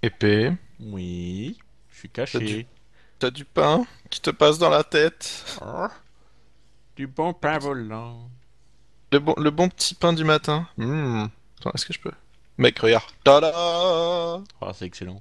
Épée. Oui, je suis T'as du... caché. T'as du pain qui te passe dans la tête. Oh, du bon Le pain petit- volant. le bon petit pain du matin. Attends, est-ce que je peux? Mec, regarde. Tada! Oh, c'est excellent.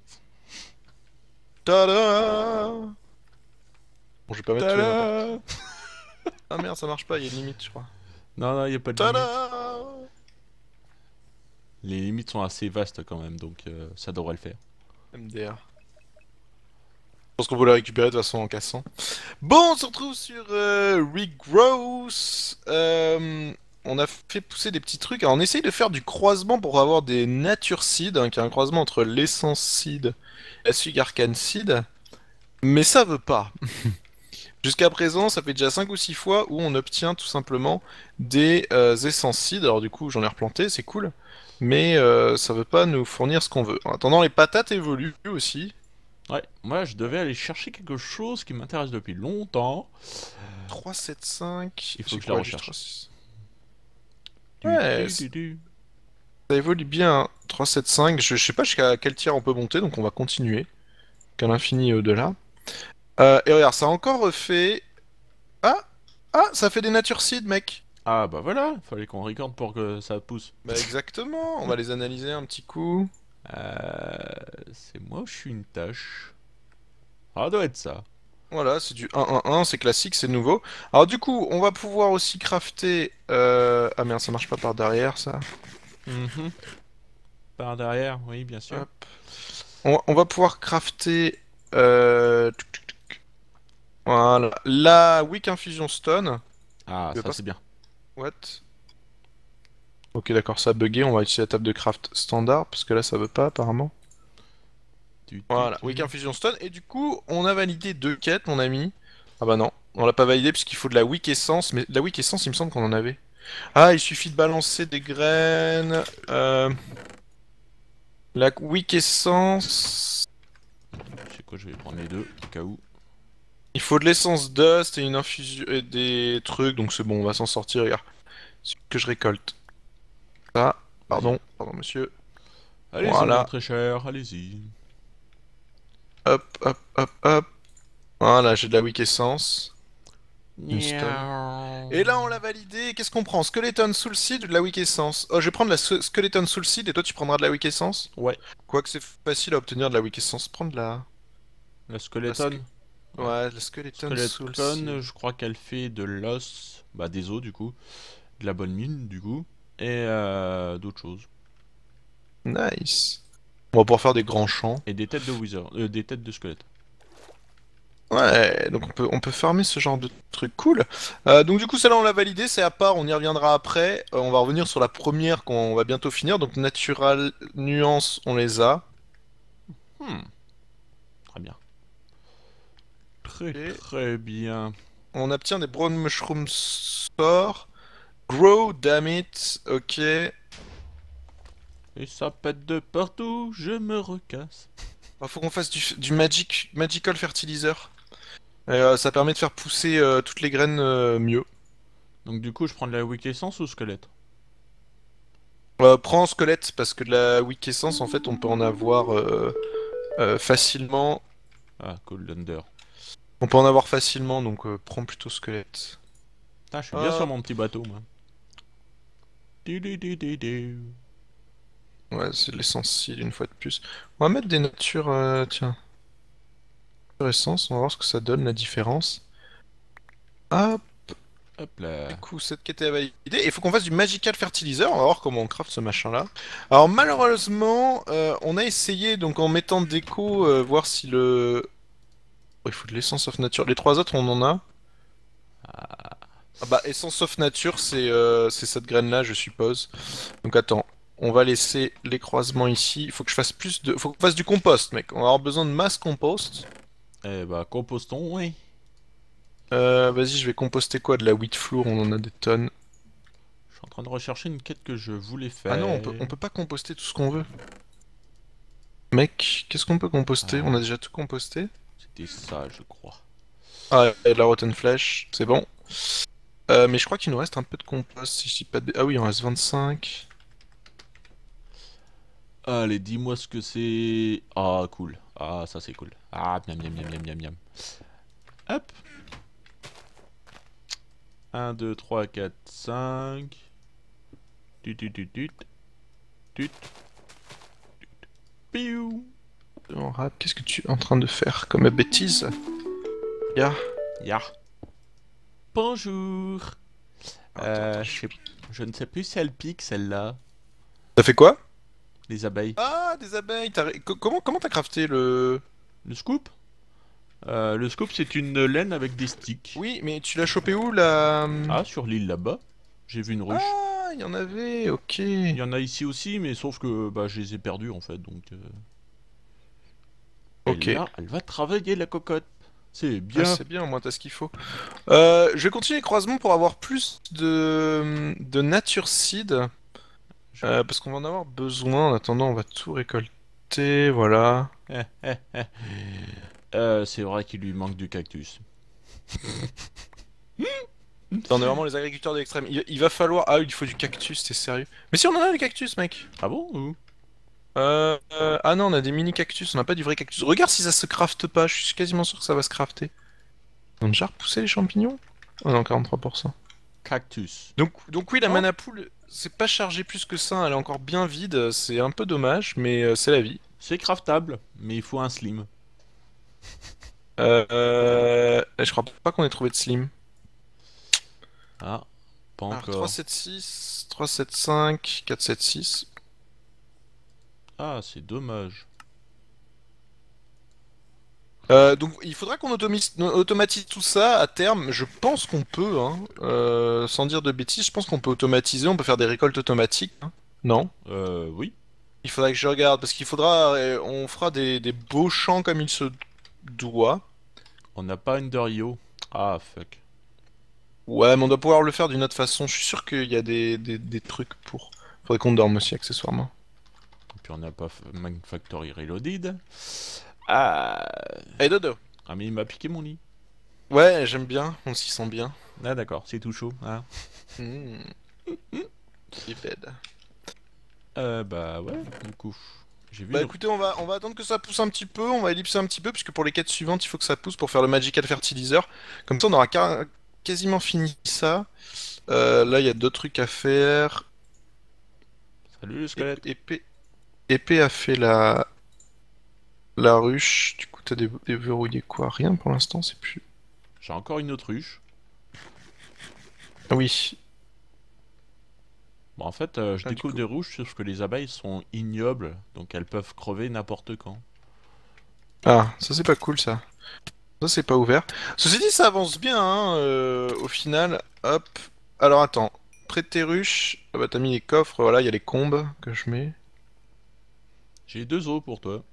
Tada! Bon, je vais pas mettre tout et n'importe. Tada! Ah merde, ça marche pas, il y a une limite, je crois. Non, non, y a pas de limite. Tada! Les limites sont assez vastes quand même, donc ça devrait le faire. MDR. Je pense qu'on peut la récupérer de toute façon en cassant. Bon, on se retrouve sur Regrowth. On a fait pousser des petits trucs. Alors, on essaye de faire du croisement pour avoir des Nature Seed, hein, qui est un croisement entre l'Essence Seed et la Sugar Arcane Seed. Mais ça veut pas. Jusqu'à présent, ça fait déjà 5 ou 6 fois où on obtient tout simplement des Essence Seed. Alors, du coup, j'en ai replanté, c'est cool. Mais ça veut pas nous fournir ce qu'on veut. En attendant, les patates évoluent aussi. Ouais, moi je devais aller chercher quelque chose qui m'intéresse depuis longtemps. 3,7,5. Il faut J'ai que je la quoi? J'ai recherche. 3,6. Du, Ouais, du, du, du. ça évolue bien, hein. 3, 7, 5. Je sais pas jusqu'à quel tiers on peut monter, donc on va continuer. Qu'à l'infini et au-delà. Et regarde, ça a encore refait. Ah! Ah! Ça fait des nature seed, mec! Ah bah voilà, fallait qu'on recorde pour que ça pousse. Bah exactement, on va les analyser un petit coup. C'est moi ou je suis une tâche? Ah, doit être ça. Voilà, c'est du 1-1-1, c'est classique, c'est nouveau. Alors du coup, on va pouvoir aussi crafter... Ah merde, ça marche pas par derrière, ça. Mhm. Par derrière, oui, bien sûr. Hop. On va pouvoir crafter... Voilà. La Weak Infusion Stone. Ah, Tu veux ça pas... c'est bien. What? Ok, d'accord, ça a bugué, on va utiliser la table de craft standard, parce que là ça veut pas apparemment. Tu, tu, Voilà, Weak tu. Infusion Stone, et du coup, on a validé deux quêtes, mon ami. Ah bah non, on l'a pas validé parce qu'il faut de la Weak Essence, mais la Weak Essence, il me semble qu'on en avait. Ah, il suffit de balancer des graines. La Weak Essence... Je sais quoi, je vais prendre les deux, au cas où. Il faut de l'essence Dust et une infusion... et des trucs, donc c'est bon, on va s'en sortir, regarde. C'est ce que je récolte. Ça, Vas-y. pardon monsieur. Allez-y, mon Voilà, très cher, allez-y. hop, hop, hop, hop. Voilà, j'ai de la Weak Essence. Une stone. Miaou. Et là, on l'a validé. Qu'est-ce qu'on prend? Skeleton Soul Seed ou de la Weak Essence? Oh, je vais prendre la Skeleton Soul Seed et toi, tu prendras de la Weak Essence? Ouais, Quoique c'est facile à obtenir de la Weak Essence. Prends de la... la la ske- skeleton. Ouais. Ouais, la Skeleton Soul Skeleton, Seed. je crois qu'elle fait de l'os, bah des os du coup, de la bonne mine du coup, et d'autres choses. Nice. On va pouvoir faire des grands champs. Et des têtes de wizard, des têtes de squelette. Ouais, donc on peut farmer ce genre de truc cool. Donc du coup, celle-là, on l'a validé, c'est à part, on y reviendra après. On va revenir sur la première qu'on va bientôt finir. Donc Natural Nuance, on les a. Hmm, très bien. Très Et très bien. on obtient des Brown Mushroom Spore. Grow, damn it. Ok. Et ça pète de partout, je me recasse. Faut qu'on fasse du Magical Fertilizer. Ça permet de faire pousser toutes les graines mieux. Donc du coup, je prends de la weak essence ou squelette? Prends squelette parce que de la Weak Essence, en fait, on peut en avoir facilement. Ah, Cold Under. On peut en avoir facilement, donc prends plutôt squelette. Putain, je suis bien sur Hop. mon petit bateau, moi. Du, du, du, du, du. Ouais, c'est l'essentiel une fois de plus. On va mettre des natures, tiens, essence, on va voir ce que ça donne, la différence. Hop, Hop du là. coup, cette quête est validée. Il faut qu'on fasse du Magical Fertilizer, on va voir comment on craft ce machin-là. Alors, malheureusement, on a essayé, donc en mettant déco, voir si le... Oh, il faut de l'essence of nature. Les trois autres, on en a. Ah bah, essence of nature, c'est cette graine-là, je suppose. Donc attends, on va laisser les croisements ici. Il faut que je fasse plus de... Faut qu'on fasse du compost, mec. On va avoir besoin de masse compost. Eh bah, compostons, oui. Vas-y, je vais composter quoi? De la wheat flour, on en a des tonnes. Je suis en train de rechercher une quête que je voulais Ah non, faire. on peut pas composter tout ce qu'on veut. Mec, qu'est-ce qu'on peut composter? On a Ah, déjà tout composté. c'était ça, je crois. Ah, et de la rotten flesh, c'est bon. Mais je crois qu'il nous reste un peu de compost, si je dis pas de... Ah oui, il en reste 25. Allez, dis-moi ce que c'est. Ah, cool. Ah, ça c'est cool. Ah, miam miam miam miam miam miam. Hop. 1, 2, 3, 4, 5. Tut tut tut tut. Tut. Piou. En rap, qu'est-ce que tu es en train de faire comme bêtise? Ya. Ya. Bonjour. Attends, Je ne sais plus si elle pique celle-là. Ça fait quoi? Les abeilles. Ah, des abeilles. Comment t'as crafté le... Le scoop? Le scoop, c'est une laine avec des sticks. Oui, mais tu l'as chopé où, la... Ah, sur l'île là-bas. J'ai vu une ruche. Ah, il y en avait, ok. Il y en a ici aussi, mais sauf que bah, je les ai perdus en fait. Donc, Et Ok. là, elle va travailler la cocotte. C'est Ah, bien. c'est bien, au moins t'as ce qu'il faut. Je vais continuer les croisements pour avoir plus de nature seed. Je- Parce qu'on va en avoir besoin. En attendant, on va tout récolter, voilà. C'est vrai qu'il lui manque du cactus. On est vraiment les agriculteurs de l'extrême. Il va falloir... Ah, il faut du cactus, t'es sérieux? Mais si, on en a des cactus, mec! Ah bon ou Ah non, on a des mini cactus, on n'a pas du vrai cactus. Regarde si ça se crafte pas, je suis quasiment sûr que ça va se crafter. On a déjà repoussé les champignons? Oh non, 43%. Cactus. Donc oui, la Oh, mana pool, c'est pas chargé plus que ça, elle est encore bien vide, c'est un peu dommage, mais c'est la vie. c'est craftable, mais il faut un slim. Je crois pas qu'on ait trouvé de slim. Ah, pas Alors encore. 376, 375, 476. Ah, c'est dommage. Donc il faudra qu'on automatise tout ça à terme. Je pense qu'on peut, hein. Sans dire de bêtises, je pense qu'on peut automatiser, on peut faire des récoltes automatiques, hein. Non? Oui. Il faudra que je regarde, parce qu'il faudra, on fera des beaux champs comme il se doit. On n'a pas Under-Io. Ah, fuck. Ouais, mais on doit pouvoir le faire d'une autre façon. Je suis sûr qu'il y a des trucs pour. Faudrait qu'on dorme aussi, accessoirement. Et puis on n'a pas Factory Reloaded. Ah. Hey Dodo. Ah, mais il m'a piqué mon lit. Ouais, j'aime bien, on s'y sent bien. Ah, d'accord, c'est tout chaud. Hein. Mmh. Il bed. Bah ouais, du coup. J'ai vu Bah une... écoutez, on va attendre que ça pousse un petit peu, on va ellipser un petit peu, puisque pour les quêtes suivantes, il faut que ça pousse pour faire le Magical Fertilizer. Comme ça, on aura quasiment fini ça. Là, il y a deux trucs à faire. Salut le squelette. Épée a fait la ruche. Du coup, t'as déverrouillé quoi? Rien pour l'instant, c'est plus. J'ai encore une autruche. Ah oui. Bon, en fait, je Ah, du découvre coup. des rouges sauf que les abeilles sont ignobles, donc elles peuvent crever n'importe quand. Ah, ça c'est pas cool ça. Ça c'est pas ouvert. Ceci dit, ça avance bien, hein, au final. Hop. Alors attends. Près de tes ruches. Ah bah t'as mis les coffres, voilà, il y a les combes que je mets. J'ai deux os pour toi.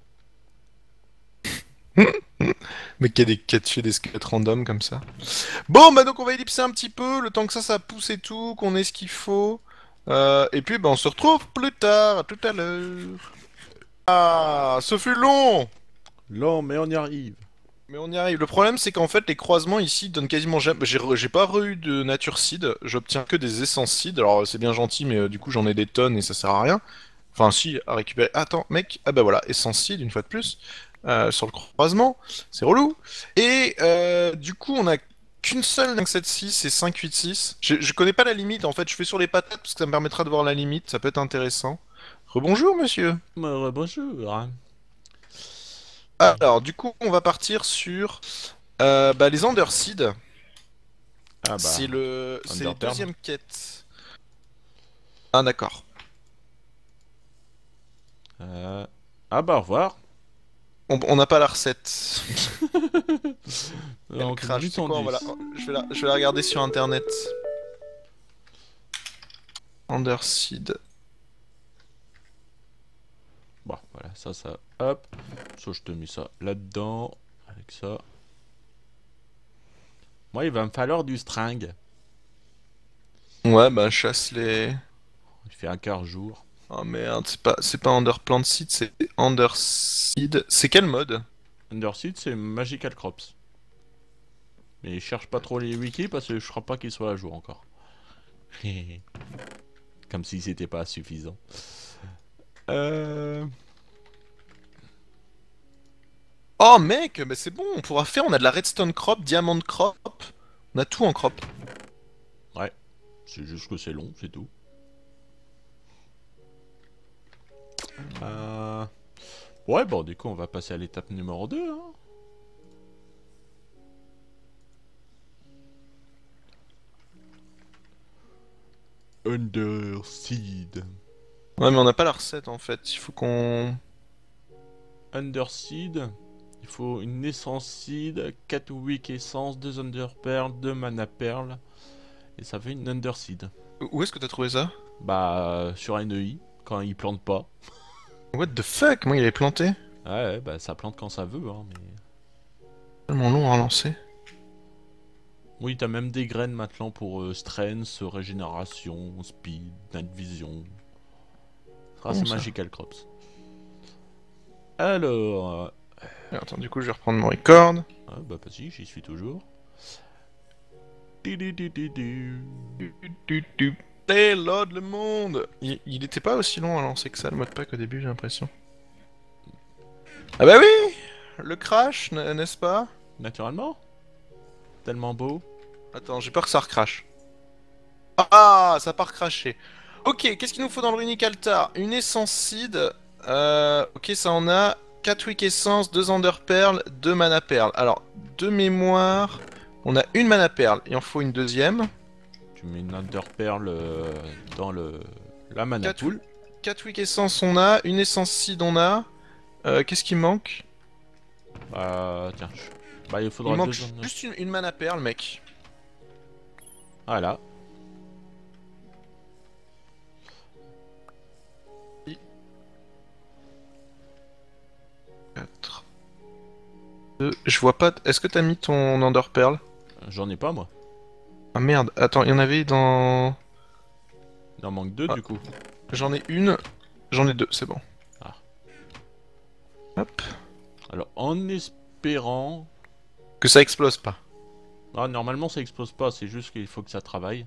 Mais qu'il y a des quêtes fait des squelettes random comme ça. Bon, bah donc on va ellipser un petit peu, le temps que ça pousse et tout, qu'on ait ce qu'il faut. Et puis bah on se retrouve plus tard, à tout à l'heure. Ah, ce fut long! Non, mais on y arrive. Mais on y arrive. Le problème, c'est qu'en fait, les croisements ici donnent quasiment jamais. J'ai pas eu de nature seed, j'obtiens que des essences seed. Alors, c'est bien gentil, mais du coup, j'en ai des tonnes et ça sert à rien. Enfin, si, à récupérer. Attends, mec. Ah bah voilà, essence seed, une fois de plus. Sur le croisement. C'est relou. Et du coup, on a qu'une seule 576 et 586. Je connais pas la limite, en fait. Je fais sur les patates parce que ça me permettra de voir la limite. Ça peut être intéressant. Rebonjour, monsieur. Bonjour. Alors, du coup, on va partir sur bah, les Underseed. Ah bah, C'est les Undertale. deuxièmes quêtes. Ah d'accord. Euh... Ah bah, au revoir. On n'a pas la recette. Elle Donc, crache. du C'est quoi? 110. Je vais la regarder sur internet. Underseed. Bon, voilà, ça, hop. Ça, je te mets ça là-dedans. Avec ça. Moi, il va me falloir du string. Ouais, bah chasse les. Il fait un quart jour. Oh merde, c'est pas Underplant Seed, c'est Underseed. C'est quel mode? Underseed, c'est Magical Crops. Mais je cherche pas trop les wikis parce que je crois pas qu'ils soient à jour encore. Comme si c'était pas suffisant. Euh... Oh mec, bah c'est bon, on pourra faire, on a de la redstone crop, diamond crop, on a tout en crop. Ouais, c'est juste que c'est long, c'est tout. Euh... Ouais, bon, du coup, on va passer à l'étape numéro 2. Hein. Underseed. Ouais mais on n'a pas la recette en fait, il faut qu'on... Underseed. Il faut une essence seed, 4 wick essence, 2 underpearl, 2 mana pearl. Et ça fait une underseed. Où est-ce que t'as trouvé ça? Bah, sur NEI, quand il plante pas. What the fuck, moi il est planté. Ouais, bah ça plante quand ça veut, hein, mais... Tellement long à relancer. Oui, t'as même des graines maintenant pour strength, régénération, speed, night vision. Ah, Comment c'est ça? magical crops. Alors... Attends, du coup je vais reprendre mon record. Ah, bah vas-y, j'y suis toujours. Du. Hey, load le monde! Il était pas aussi long à lancer que ça le modpack au début, j'ai l'impression. Ah bah oui! Le crash, n'est-ce pas? Naturellement. Tellement beau. Attends, j'ai peur que ça recrache. Ah, ça part cracher. Ok, qu'est-ce qu'il nous faut dans le Runic Altar? Une essence seed. Ok, ça en a 4 wick essence, 2 ender pearl, 2 mana pearl. Alors, de mémoire, on a une mana pearl. Il en faut une deuxième. Tu mets une underpearl dans la mana 4 pool. 4 wick essence on a, une essence seed on a. Qu'est-ce qui manque? Tiens. Bah, il Il faudra manque deux under... juste une mana pearl, mec. Voilà. 4, 2. Je vois pas. Est-ce que t'as mis ton ender pearl? J'en ai pas, moi. Ah merde, attends, il y en avait dans. Il en manque deux, Ah, du coup. j'en ai une, j'en ai deux, c'est bon. Ah. Hop. Alors, en espérant... Que ça explose pas. Ah, normalement, ça explose pas. C'est juste qu'il faut que ça travaille.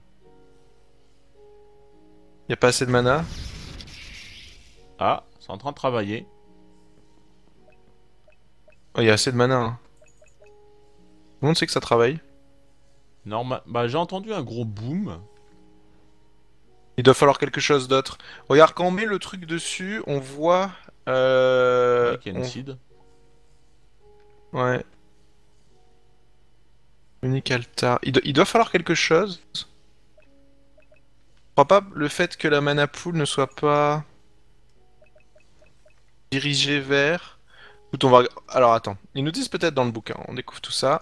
Y a pas assez de mana. Ah, c'est en train de travailler. Oh, y a assez de mana. Hein. Tout le monde sait que ça travaille. Bah, j'ai entendu un gros boom. Il doit falloir quelque chose d'autre. Regarde, quand on met le truc dessus, on voit. Ouais, qu'il y a une On... seed. Ouais. Unique altar. Il doit falloir quelque chose. Je crois pas le fait que la mana pool ne soit pas dirigée vers. Écoute, on va. Alors attends. Ils nous disent peut-être dans le bouquin. On découvre tout ça.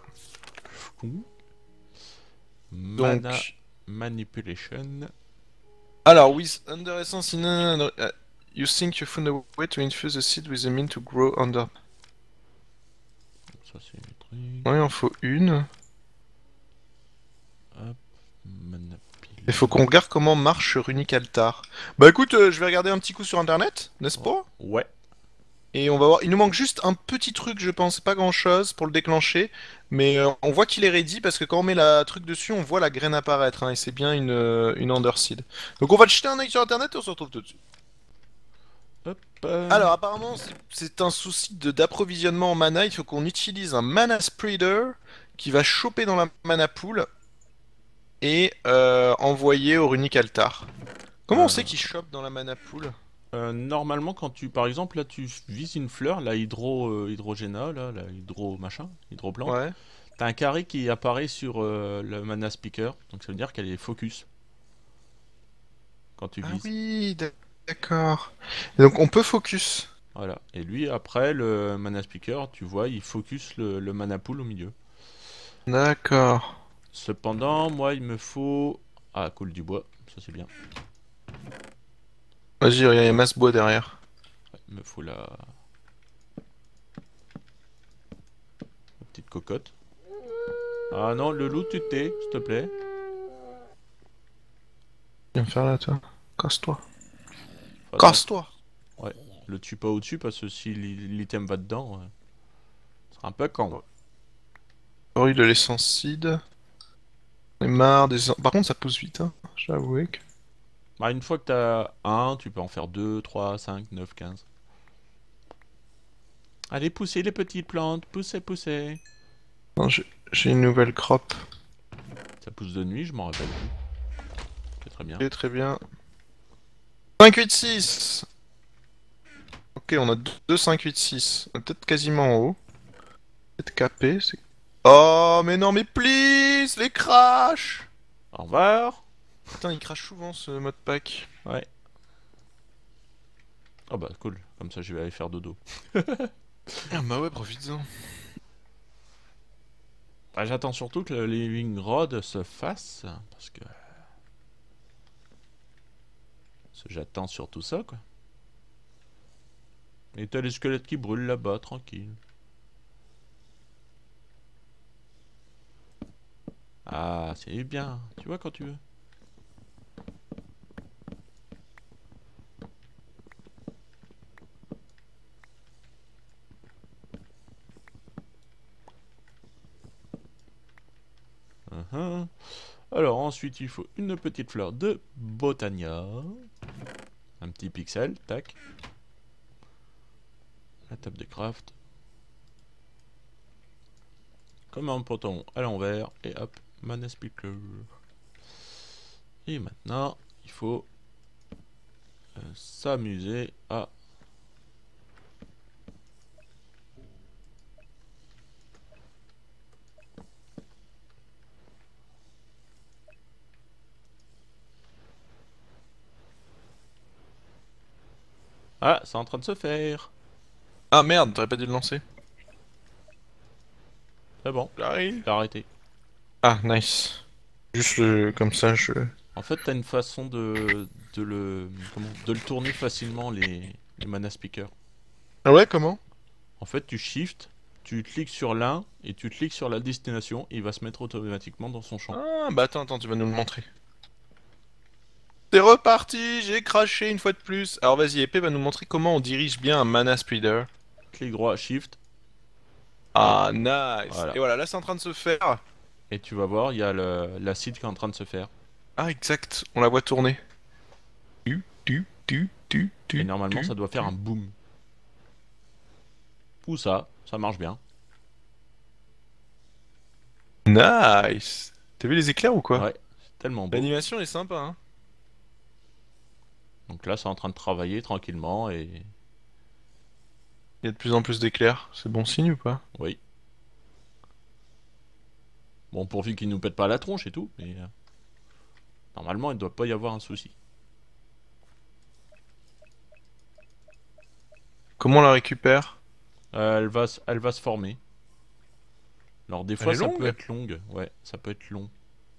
Mana Donc. manipulation. Alors, with under essence in you think you found a way to infuse the seed with a mean to grow under. Ça, c'est le truc. Ouais, il en faut une. Hop. Il faut qu'on regarde comment marche Runic Altar. Bah écoute, je vais regarder un petit coup sur internet, n'est-ce pas? Ouais. Et on va voir. Il nous manque juste un petit truc, je pense, pas grand-chose pour le déclencher. Mais on voit qu'il est ready parce que quand on met la truc dessus, on voit la graine apparaître. Hein, et c'est bien une Underseed. Donc on va te jeter un œil sur internet et on se retrouve tout de suite. Hop. Alors apparemment, c'est un souci d'approvisionnement en mana. Il faut qu'on utilise un mana spreader qui va choper dans la mana pool et envoyer au Runic Altar. Comment on sait qu'il chope dans la mana pool? Normalement, quand tu, par exemple, là, tu vises une fleur, la hydrogéna, là, la hydro machin, hydroplante, Ouais. t'as un carré qui apparaît sur le mana speaker, donc ça veut dire qu'elle est focus quand tu Ah vises. oui, d'accord. Et donc on peut focus. Voilà. Et lui, après, le mana speaker, tu vois, il focus le mana pool au milieu. D'accord. Cependant, moi, il me faut... Ah, cool du bois, ça c'est bien. Vas-y, regarde, il y a masse bois derrière. Ouais, il me faut la petite cocotte. Ah non, le loup, tu te tais, s'il te plaît. Viens me faire là, toi. Casse-toi. Enfin, Casse-toi. ouais, le tue pas au-dessus parce que si l'item va dedans, ce sera un peu con. Rue de l'essence seed. On est marre des... Par contre, ça pousse vite, hein. J'avoue que... Bah, une fois que t'as un, tu peux en faire 2, 3, 5, 9, 15. Allez, poussez les petites plantes, poussez, poussez. Non, j'ai une nouvelle crop. Ça pousse de nuit, je m'en rappelle plus. C'est très bien. Ok, très bien. 5, 8, 6. Ok, on a 2, 5, 8, 6. On est peut-être quasiment en haut. Peut-être capé, c'est... Oh, mais non, mais please, les crash! Au revoir. Putain, il crache souvent ce mode pack. Ouais. Oh bah cool, comme ça je vais aller faire dodo. Ah bah ouais, profites-en. Bah, j'attends surtout que le Living Rod se fasse, j'attends surtout ça quoi. Et t'as les squelettes qui brûlent là-bas, tranquille. Ah, c'est bien, tu vois quand tu veux. Uhum. Alors ensuite il faut une petite fleur de Botania. Un petit pixel, tac. La table de craft. Comme un poton à l'envers. Et hop, mana speaker. Et maintenant, il faut s'amuser à... Ah, c'est en train de se faire. Ah merde, t'aurais pas dû le lancer. C'est bon, J'arrive. j'ai arrêté. Ah, nice. Juste comme ça, je... En fait, t'as une façon de le tourner facilement, les mana speakers. Ah ouais, comment? En fait, tu shift, tu cliques sur l'un et tu cliques sur la destination et il va se mettre automatiquement dans son champ. Ah, bah attends, tu vas nous le montrer. C'est reparti, j'ai craché une fois de plus. Alors vas-y, Épée va nous montrer comment on dirige bien un mana speeder. Clic droit, shift, hop, Ah, nice. voilà. Et voilà, là c'est en train de se faire. Et tu vas voir, il y a l'acide qui est en train de se faire. Ah, exact, on la voit tourner. Tu, tu, tu, tu, Et tu, normalement, tu, ça doit faire un tu. boom. Ou ça marche bien. Nice. T'as vu les éclairs ou quoi? Ouais, c'est tellement beau. L'animation est sympa, hein. Donc là, c'est en train de travailler tranquillement et... Il y a de plus en plus d'éclairs. C'est bon signe ou pas? Oui. Bon, pourvu qu'il nous pète pas la tronche et tout, mais... normalement, il ne doit pas y avoir un souci. Comment on la récupère? Elle va se former. Alors des Elle fois, est ça peut longue? être longue. Ouais, ça peut être long.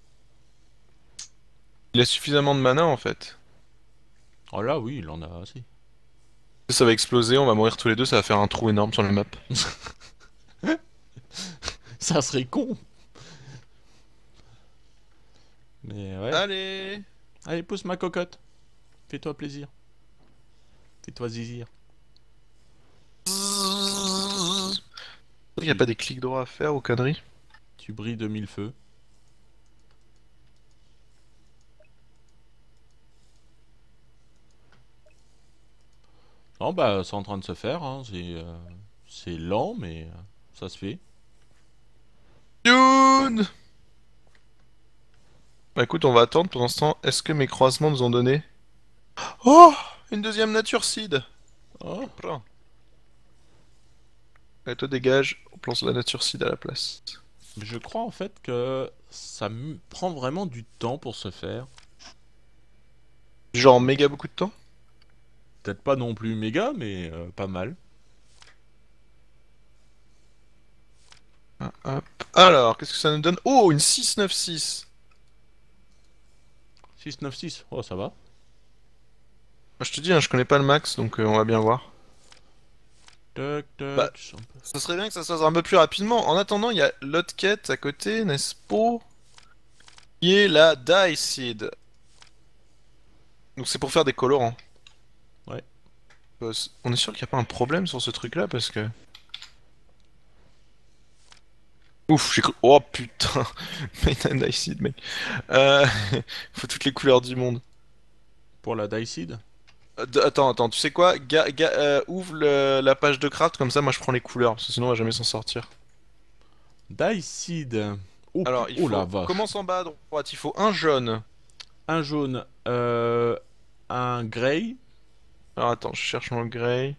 Il a suffisamment de mana en fait. Oh là, oui, il en a assez. Ça va exploser, on va mourir tous les deux, ça va faire un trou énorme sur la map. Ça serait con. Mais ouais. Allez! Allez, pousse ma cocotte. Fais-toi plaisir. Fais-toi zizir. Il n'y a pas des clics droits à faire ou conneries? Tu brilles de mille feux. Non, bah, c'est en train de se faire. Hein. C'est lent, mais ça se fait. Dune! Bah écoute, on va attendre pour l'instant. Est-ce que mes croisements nous ont donné... Oh! Une deuxième nature seed! Oh, Prends. Allez, toi dégage, on plante la nature seed à la place. mais je crois en fait que ça prend vraiment du temps pour se faire. Genre méga beaucoup de temps? Peut-être pas non plus méga, mais pas mal. Ah, hop. Alors, qu'est-ce que ça nous donne? Oh, une 696! 696, oh ça va. Moi, je te dis, hein, je connais pas le max, donc on va bien voir. Toc Bah, toc. ça serait bien que ça se fasse un peu plus rapidement. En attendant, il y a l'autre quête à côté, n'est-ce pas? Qui est la Dye Seed. Donc c'est pour faire des colorants. Ouais. On est sûr qu'il n'y a pas un problème sur ce truc-là parce que... Ouf, j'ai cru... Oh putain. Made and Dye Seed, mec. Faut toutes les couleurs du monde. Pour la dye seed? Attends, tu sais quoi? Ouvre la page de craft, comme ça moi je prends les couleurs, parce que sinon on va jamais s'en sortir. Dye seed. Oh, Alors, il oh la faut... vache. Commence en bas à droite, il faut un jaune. Un jaune, un grey. Alors attends, je cherche mon grey.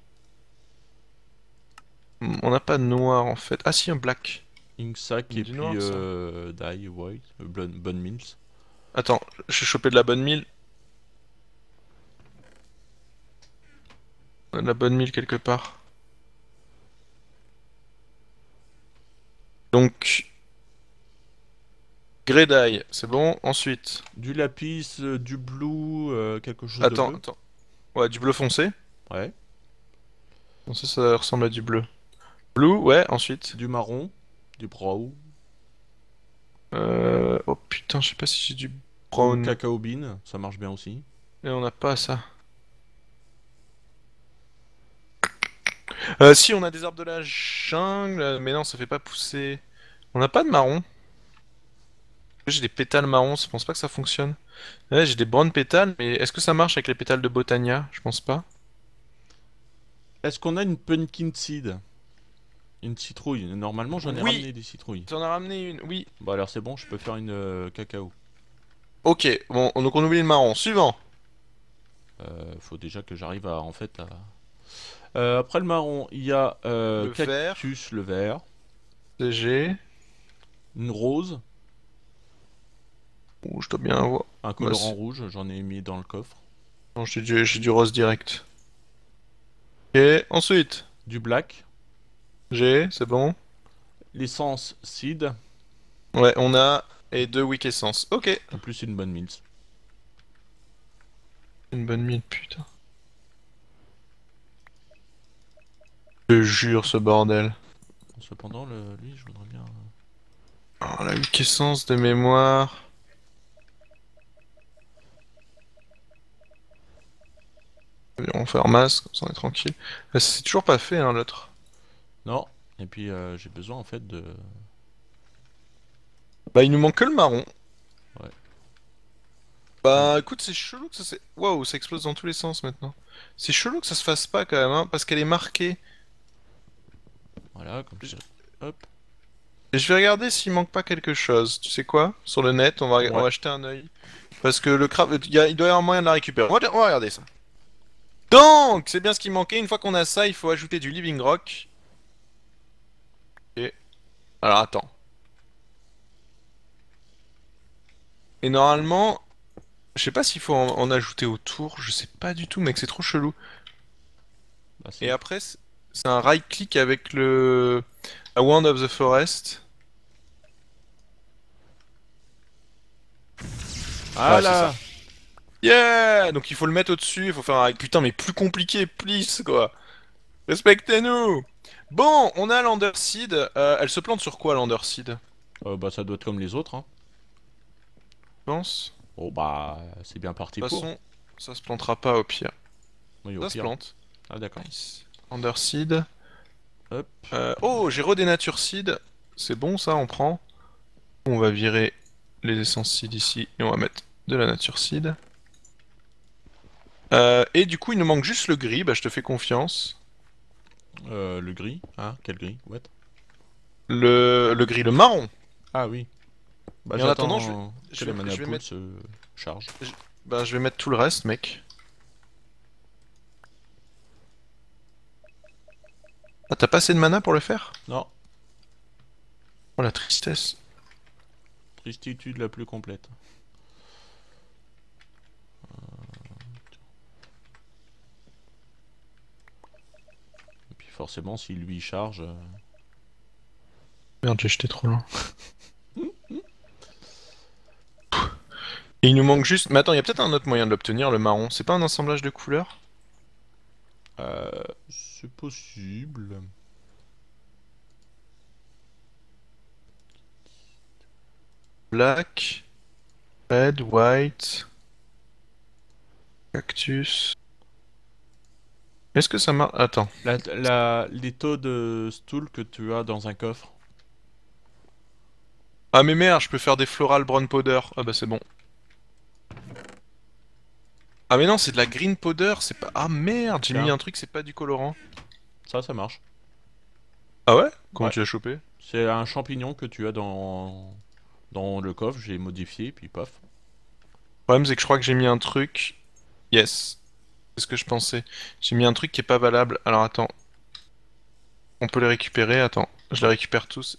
On n'a pas de noir en fait. Ah si, un black. Inksack Il y a et du puis noir ça. dye white. Bonne mills. Attends, je vais choper de la bonne mille. De la bonne mille quelque part. Donc, grey dye, c'est bon. Ensuite, Du lapis, du blue, quelque chose de bleu. attends. Ouais, du bleu foncé. Ouais. Bon, ça ressemble à du bleu. Blue, ouais, ensuite. Du marron. Du brown. Oh putain, je sais pas si j'ai du Ou brown. cacao bean, ça marche bien aussi. Et on n'a pas ça. Si, on a des arbres de la jungle, mais non, ça fait pas pousser. On n'a pas de marron. J'ai des pétales marrons, je pense pas que ça fonctionne. Ouais, j'ai des browns pétales, mais est-ce que ça marche avec les pétales de Botania? Je pense pas. Est-ce qu'on a une pumpkin seed? Une citrouille. Normalement, j'en ai Oui, ramené des citrouilles. t'en as ramené une, oui. Bon, alors c'est bon, je peux faire une cacao. Ok, bon, donc on oublie le marron. Suivant. Faut déjà que j'arrive à, en fait, à... après le marron, il y a Le vert, cactus, le vert. CG. Une rose. Ouh, je dois bien avoir. Un Bah, colorant rouge, j'en ai mis dans le coffre. non, j'ai du rose direct. Ok, ensuite. Du black. C'est bon. L'essence seed. Ouais, on a. Et deux weak essence. Ok. En plus, une bonne mills. Une bonne mine, putain. Je jure, ce bordel. Cependant, lui, je voudrais bien... Alors, la weak essence de mémoire. On va faire masse, comme ça on est tranquille. C'est toujours pas fait, hein, l'autre. Non. Et puis, j'ai besoin, en fait, de... Bah, il nous manque que le marron. Ouais. Bah, écoute, c'est chelou que ça s'est... Waouh, ça explose dans tous les sens maintenant. C'est chelou que ça se fasse pas quand même, hein, parce qu'elle est marquée. Voilà, comme ça. Hop. Et je vais regarder s'il manque pas quelque chose. Tu sais quoi? Sur le net, on Ouais. va jeter un œil. Parce que le crabe, il doit y avoir moyen de la récupérer. On va regarder ça. Donc, c'est bien ce qui manquait. Une fois qu'on a ça, il faut ajouter du living rock. Et... Alors, attends. Et normalement, je sais pas s'il faut en ajouter autour. Je sais pas du tout, mec, c'est trop chelou. Bah, Et c'est... après, c'est un right-click avec le... A Wand of the Forest. Ah Ouais, c'est ça. là. Yeah! Donc il faut le mettre au-dessus, il faut faire un... Putain, mais plus compliqué, please, quoi. Respectez-nous! Bon, on a l'Underseed. Elle se plante sur quoi, l'Underseed? Bah, ça doit être comme les autres, hein. Je pense. Bon, bah, c'est bien parti De toute pour. façon, ça se plantera pas au pire. Oui, au Ça se pire. plante. Ah, d'accord. Nice. Underseed. Hop. Oh, j'ai redenature seed. C'est bon, ça, on prend. On va virer les essences seed ici et on va mettre de la nature seed. Et du coup, il nous manque juste le gris. Bah, je te fais confiance. Le gris. Ah, quel gris? What? Le gris, le marron. Ah oui. Bah, Et en attendant, j'attends que les je vais manapools mettre, se chargent. bah, je vais mettre tout le reste, mec. Ah, t'as pas assez de mana pour le faire? Non. Oh, la tristesse. Tristitude la plus complète. Et puis forcément, s'il lui charge... Merde, j'ai jeté trop loin. Et il nous manque juste... Mais attends, il y a peut-être un autre moyen de l'obtenir, le marron. C'est pas un assemblage de couleurs? c'est possible. Black, red, white, cactus... Est-ce que ça marche? Attends. Les taux de stool que tu as dans un coffre. Ah mais merde, je peux faire des floral brown powder. Ah bah c'est bon. Ah mais non, c'est de la green powder, c'est pas... Ah merde, j'ai mis Tiens, un truc, c'est pas du colorant. ça marche. Ah ouais? Comment Ouais. tu l'as chopé? C'est un champignon que tu as dans le coffre, j'ai modifié, puis paf. Le problème, c'est que je crois que j'ai mis un truc... Yes, c'est ce que je pensais. J'ai mis un truc qui est pas valable. Alors attends, on peut les récupérer, attends. Je les récupère tous.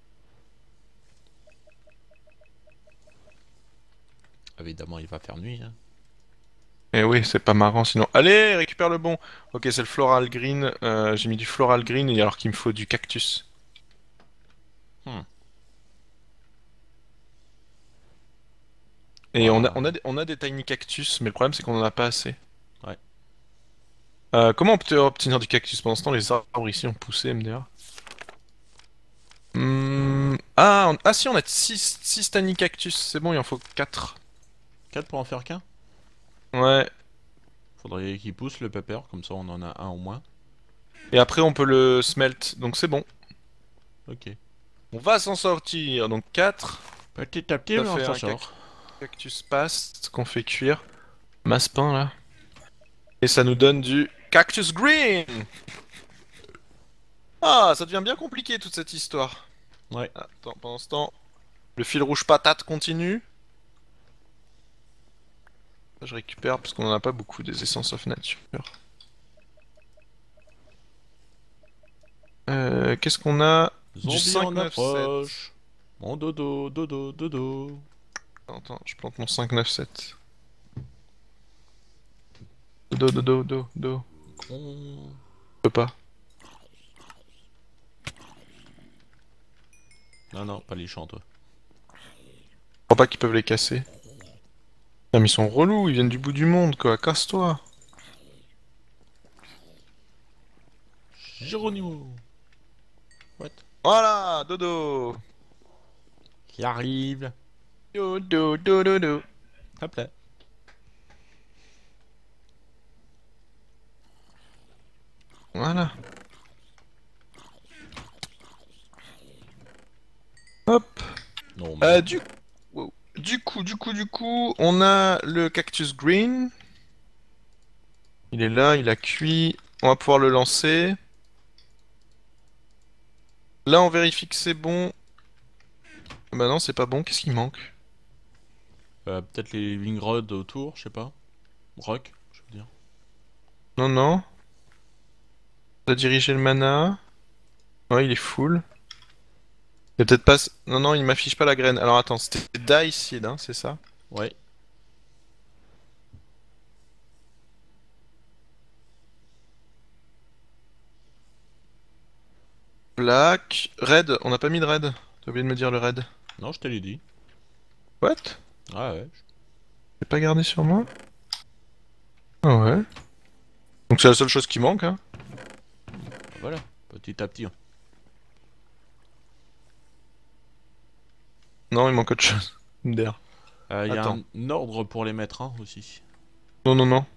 Évidemment, il va faire nuit. Hein. Eh oui, c'est pas marrant sinon. Allez, récupère le bon. Ok, c'est le floral green. J'ai mis du floral green et alors qu'il me faut du cactus. Hmm. Et Ouah. on a des tiny cactus, mais le problème c'est qu'on en a pas assez. Ouais. Comment on peut obtenir du cactus pendant ce temps? Les arbres ici ont poussé, MDR. Ah si, on a 6 tiny cactus, c'est bon, il en faut 4. 4 pour en faire qu'un. Ouais. Faudrait qu'il pousse le pepper, comme ça on en a un au moins. Et après on peut le smelt, donc c'est bon. Ok. On va s'en sortir, donc 4. Petit à petit, Ça on fait s'en un sort. cactus paste qu'on fait cuire. Masse pain là. Et ça nous donne du cactus green. Ah, ça devient bien compliqué toute cette histoire. Ouais. Attends, pendant ce temps, le fil rouge patate continue. Je récupère parce qu'on en a pas beaucoup des essences of nature. Qu'est-ce qu'on a? Du Zombie en 597. approche. Mon dodo, dodo, dodo. Attends, je plante mon 597. Do. Con. Je peux pas. Non, non, pas les champs, toi. Je crois pas qu'ils peuvent les casser. Ah, mais ils sont relous, ils viennent du bout du monde quoi, casse-toi. Géronimo. What? Voilà, dodo. Qui arrive. Do. Hop là. Voilà. Hop. Non, merde. Wow. Du coup, on a le cactus green. Il est là, il a cuit. On va pouvoir le lancer. Là, on vérifie que c'est bon. Ah bah non, c'est pas bon. Qu'est-ce qui manque? Peut-être les living rods autour, je sais pas. Rock, je veux dire. Non, non. On a dirigé le mana. Ouais, il est full. Il y a peut-être pas... Non, non, il m'affiche pas la graine. Alors attends, c'était Die Seed, hein, c'est ça? Ouais. Black. Red. On n'a pas mis de red. T'as oublié de me dire le red. Non, je te l'ai dit. What? Ah ouais. J'ai pas gardé sur moi? Ah ouais. Donc c'est la seule chose qui manque, hein. Voilà. Petit à petit. Hein. Non, il manque autre chose. MDR. Il y a Attends. un ordre pour les mettre, hein, aussi. Non, non, non.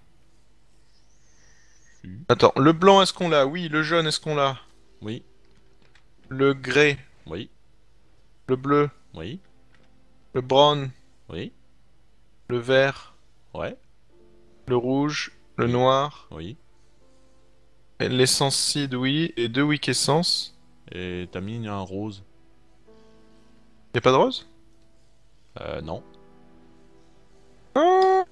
Si. Attends, le blanc, est-ce qu'on l'a? Oui, le jaune, est-ce qu'on l'a? Oui. Le grey, Oui. le bleu, Oui. le brown, Oui. le vert, Ouais. le rouge, le Oui. noir, Oui. et l'essence seed, oui, et deux weak essence. Et t'as mis un rose. Y a pas de rose? Non. Ah.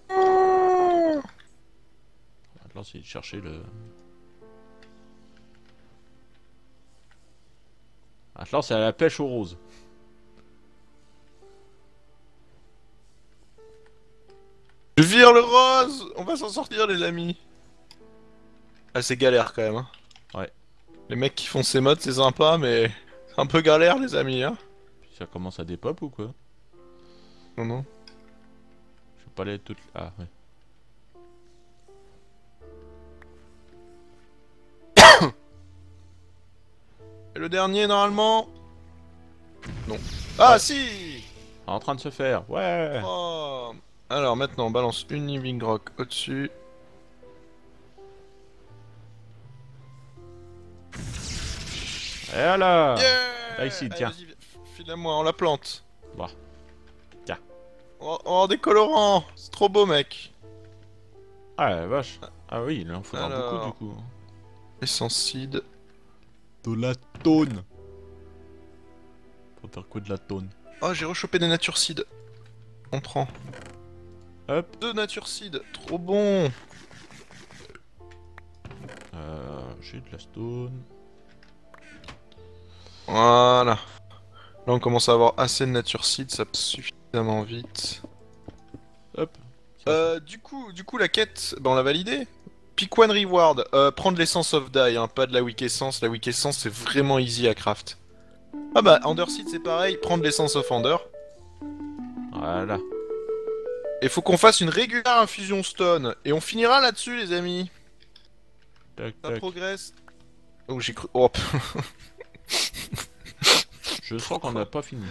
Maintenant, c'est de chercher le... Maintenant, c'est à la pêche aux roses. Je vire le rose! On va s'en sortir, les amis. Ah, c'est galère quand même, hein. Ouais. Les mecs qui font ces modes, c'est sympa, mais c'est un peu galère, les amis, hein. Puis ça commence à dépop ou quoi? Non, non. Je vais pas aller toutes... Ah, ouais. Et le dernier, normalement? Non. Ah, Ouais. si! En train de se faire. Ouais. Oh. Alors maintenant, on balance une living rock au-dessus. Et voilà. Yeah! Là, ici, Allez, tiens. vas-y, file-la-moi, on la plante. Bah. Tiens. On va avoir des colorants. C'est trop beau, mec. Ah la vache. Ah oui, il en faudra beaucoup du Alors, coup. essence seed. De la tonne. Faut faire quoi de la tonne? Oh, j'ai rechopé des nature seed. On prend. Hop. Deux nature seed, trop bon. J'ai de la stone. Voilà. Là, on commence à avoir assez de nature seed, ça passe suffisamment vite. Hop. Ça. Du coup, la quête, bah, on l'a validée. Pick one reward, prendre l'essence of die, hein, pas de la weak essence. La weak essence, c'est vraiment easy à craft. Ah bah, Underseed, c'est pareil, prendre l'essence of Ender. Voilà. Et faut qu'on fasse une régulière infusion stone. Et on finira là-dessus, les amis. Tac Ça tac. progresse. Oh, j'ai cru... Oh, Je sens qu'on pourquoi? n'a pas fini.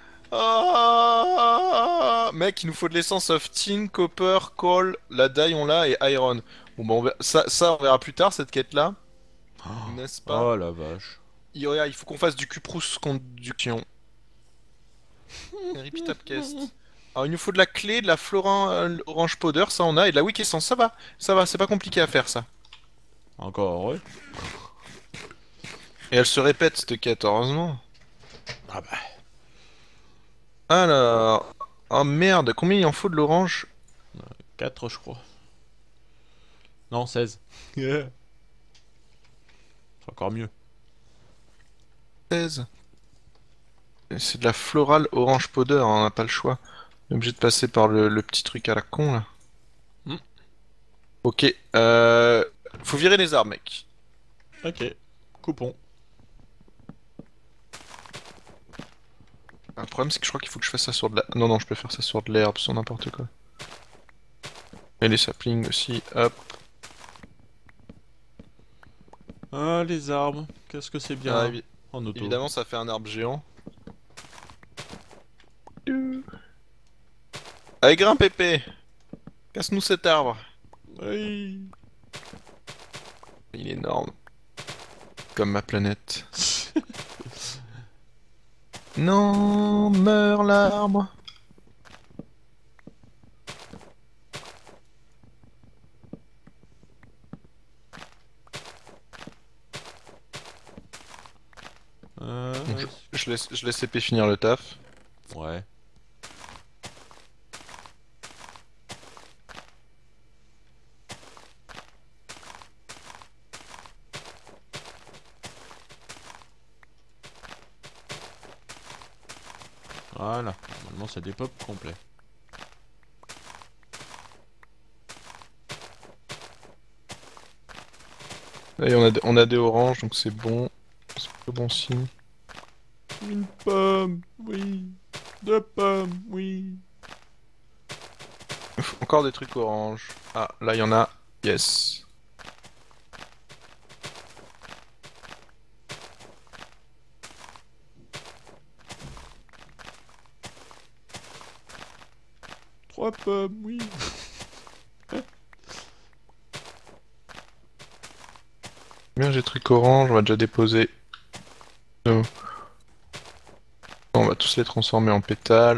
Ah, mec, il nous faut de l'essence of tin, copper, coal, la dye on l'a et iron. Bon bah ça on verra plus tard cette quête-là, n'est-ce pas? Oh la vache. Il faut qu'on fasse du cuprous conduction. Repeat up quest. Alors il nous faut de la clé, de la florin orange powder, ça on a, et de la wick essence, ça va, c'est pas compliqué à faire ça. Encore heureux. Et elle se répète cette quête, heureusement. Ah bah. Alors... Oh merde, combien il en faut de l'orange? 4 je crois. Non, 16. C'est encore mieux. 16. C'est de la floral orange powder, hein, on n'a pas le choix. On est obligé de passer par le petit truc à la con là. Hmm. Ok, faut virer les arbres, mec. Ok. Coupons. Le problème c'est que je crois qu'il faut que je fasse ça sur de la... Non, non, je peux faire ça sur de l'herbe, sur n'importe quoi. Et les saplings aussi, hop. Ah, les arbres. Qu'est-ce que c'est Ah, bien. En auto. évidemment, ça fait un arbre géant. Allez, grimpe épée. Casse-nous cet arbre. Oui. Il est énorme. Comme ma planète. Non, meurs l'arbre. Donc, Euh... je laisse épée finir le taf. Ouais. Voilà. Normalement, c'est des pop complets. Et on a des oranges, donc c'est bon. C'est plutôt bon signe. Une pomme, oui. Deux pommes, oui. Encore des trucs orange. Ah, là il y en a. Yes. Trois pommes, oui. Bien, j'ai des trucs orange, on va déjà déposer. Oh. On va tous les transformer en pétales.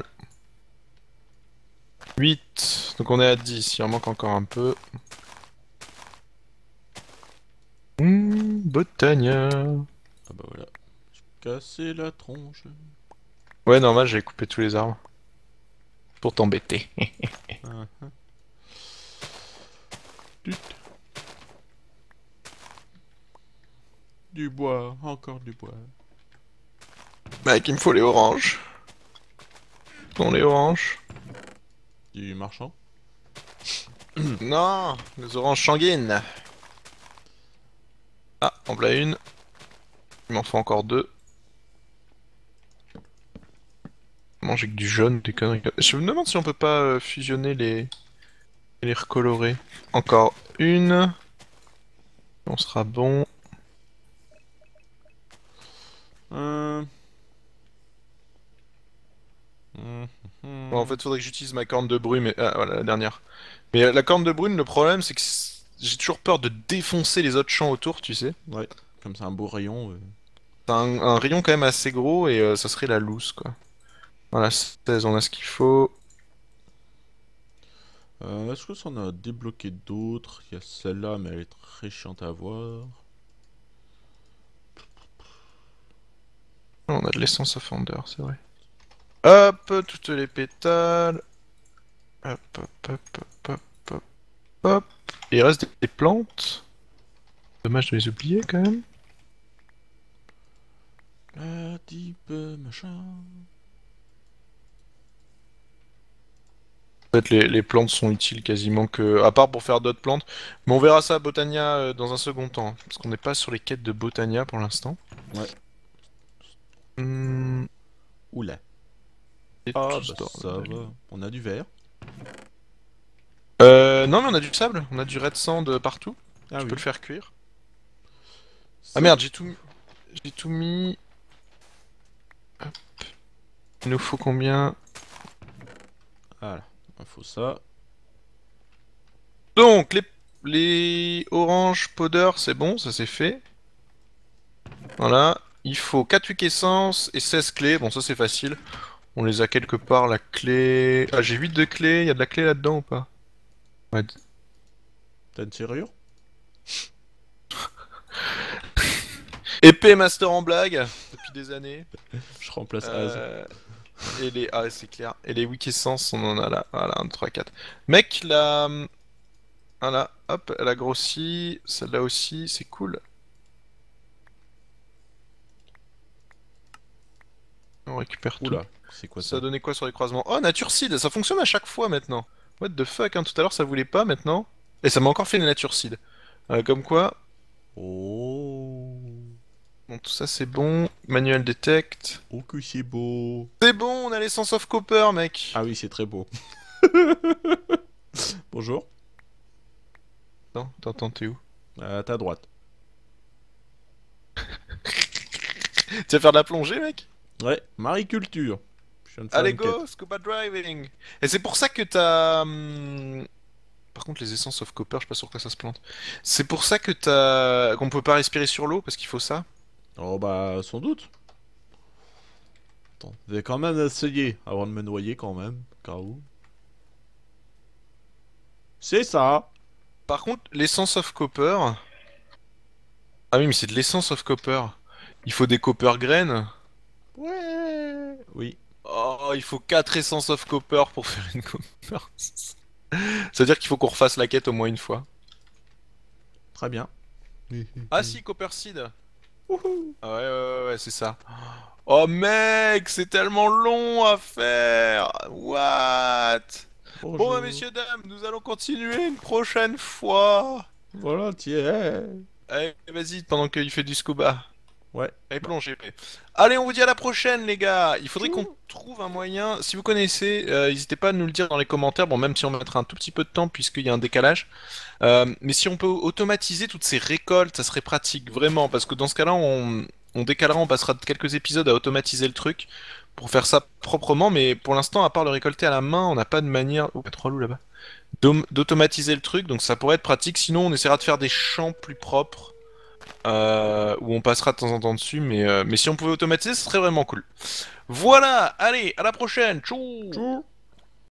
8. Donc on est à 10, il en manque encore un peu. Botania. Ah bah voilà. J'ai cassé la tronche. Ouais, normal, j'ai coupé tous les arbres. Pour t'embêter. Ah, ah. Tut. Du bois, encore du bois. Mec, il me faut les oranges. Non, les oranges. Du marchand. Non, les oranges sanguines. Ah, en voilà une. Il m'en faut encore deux. Manger que du jaune, des conneries. Je me demande si on peut pas fusionner et les recolorer. Encore une. On sera bon. Euh... hum, Bon, en fait, faudrait que j'utilise ma corne de brume. Ah, voilà, la dernière. Mais la corne de brune, le problème, c'est que j'ai toujours peur de défoncer les autres champs autour, tu sais. Ouais, comme c'est un beau rayon. C'est un rayon quand même assez gros et ça serait la loose, quoi. Voilà, 16, on a ce qu'il faut. Est-ce que ça en a débloqué d'autres? Il y a celle-là, mais elle est très chiante à voir. On a de l'essence of Ender, c'est vrai. Hop, toutes les pétales. Hop, hop, hop, hop, hop, hop, hop. Et il reste des plantes. Dommage de les oublier quand même. La type machin. En fait, les plantes sont utiles quasiment que... À part pour faire d'autres plantes. Mais on verra ça à Botania dans un second temps. Parce qu'on n'est pas sur les quêtes de Botania pour l'instant. Ouais. Hmm, Oula. et Ah tout ce bah ça bordel. va. On a du verre. Non mais on a du sable. On a du red sand partout. Ah Tu peux oui. le faire cuire. Ah C'est merde, j'ai tout mis. Hop. Il nous faut combien? Voilà. Il faut ça. Donc, les oranges powder, c'est bon, ça c'est fait. Voilà. Il faut 4 wick essence et 16 clés. Bon, ça c'est facile. On les a quelque part, la clé... Ah, j'ai 8 de clés. Il y a de la clé là-dedans ou pas? Ouais. T'as une serrure? Épée master en blague, depuis des années. Je remplace Az. Euh... Et les... Ah, c'est clair. Et les wick essence, on en a là. Voilà, 1, 2, 3, 4. Mec, la... Voilà, hop, elle a grossi. Celle-là aussi, c'est cool. On récupère tout. Oula. C'est quoi Ça a ça? donné quoi sur les croisements? Oh, Nature Seed, ça fonctionne à chaque fois maintenant. What the fuck, hein, tout à l'heure ça voulait pas, maintenant. Et ça m'a encore fait les Nature Seed. Comme quoi, Oh. bon, tout ça c'est bon. Manuel Detect. Oh que c'est beau. C'est bon, on a l'essence of copper, mec. Ah oui, c'est très beau. Bonjour. Non, attends, t'es où? À ta droite. Tu vas faire de la plongée, mec? Ouais, mariculture. Je viens de faire Allez, une quête. go, scuba driving. Et c'est pour ça que t'as... Par contre, les essences of copper, je sais pas sur quoi ça se plante. C'est pour ça que t'as... qu'on peut pas respirer sur l'eau, parce qu'il faut ça. Oh bah, sans doute. Attends, je vais quand même essayer avant de me noyer quand même. Car où? C'est ça. Par contre, l'essence of copper... Ah oui, mais c'est de l'essence of copper. Il faut des copper graines. Ouais. Oui, Oh, il faut 4 essences of copper pour faire une copper. C'est-à-dire qu'il faut qu'on refasse la quête au moins une fois. très bien. Ah si, copper seed. Wouhou. Ah ouais, ouais, c'est ça. Oh mec, c'est tellement long à faire. What? Bon, bah, Bonjour. messieurs, dames, nous allons continuer une prochaine fois. Volontiers. Allez, vas-y, pendant qu'il fait du scuba. Ouais. Allez, Bah, plongez. Allez, on vous dit à la prochaine, les gars. Il faudrait qu'on tchou. trouve un moyen. Si vous connaissez, n'hésitez pas à nous le dire dans les commentaires. Bon, même si on mettra un tout petit peu de temps puisqu'il y a un décalage. Mais si on peut automatiser toutes ces récoltes, ça serait pratique, vraiment. Parce que dans ce cas-là, on décalera, on passera quelques épisodes à automatiser le truc pour faire ça proprement. Mais pour l'instant, à part le récolter à la main, on n'a pas de manière. Oh, il y a 3 loups là-bas. D'automatiser le truc. Donc ça pourrait être pratique. Sinon, on essaiera de faire des champs plus propres. Où on passera de temps en temps dessus, mais si on pouvait automatiser, ce serait vraiment cool. Voilà, allez, à la prochaine, tchou! Tchou.